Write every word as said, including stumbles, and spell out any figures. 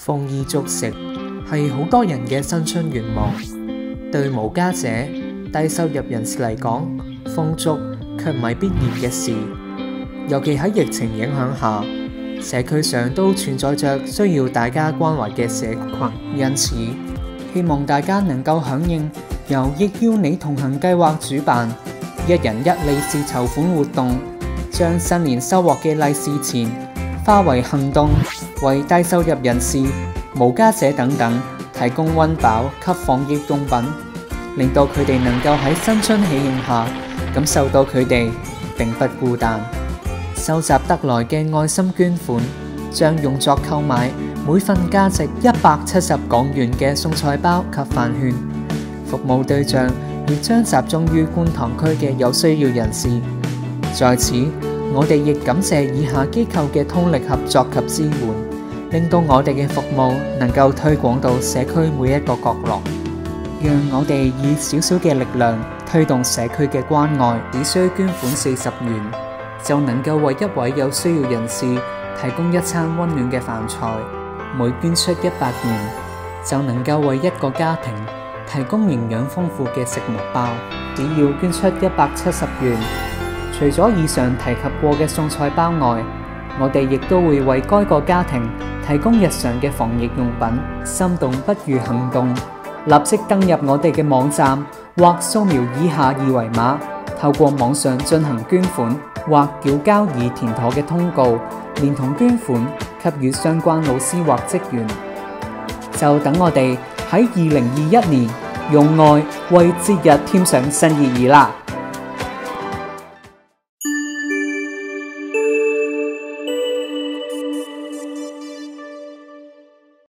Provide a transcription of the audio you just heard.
豐衣足食係好多人嘅新春願望，對無家者、低收入人士嚟講，豐足卻唔係必然嘅事。尤其喺疫情影響下，社區上都存在着需要大家關懷嘅社群，因此希望大家能夠響應由憶邀你同行計劃主辦一人一利是籌款活動，將新年收穫嘅利是錢化為行動，為低收入人士、無家者等等提供溫飽及防疫用品，令到佢哋能夠喺新春喜慶下感受到佢哋並不孤單。收集得來嘅愛心捐款將用作購買每份價值一百七十港元嘅餸菜包及飯券，服務對象亦將集中於觀塘區嘅有需要人士。在此，我哋亦感謝以下機構嘅通力合作及支援，令到我哋嘅服務能夠推廣到社區每一個角落。讓我哋以少少嘅力量推動社區嘅關愛，只需捐款四十元，就能夠為一位有需要人士提供一餐溫暖嘅飯菜。每捐出一百元，就能夠為一個家庭提供營養豐富嘅食物包。只要捐出一百七十元，除咗以上提及過嘅餸菜包外，我哋亦都會為該個家庭提供日常嘅防疫用品。心動不如行動，立即登入我哋嘅網站或掃描以下二維碼，透過網上進行捐款或繳交已填妥嘅通告，連同捐款給予相關老師或職員。就等我哋喺二零二一年用愛為節日添上新意義啦！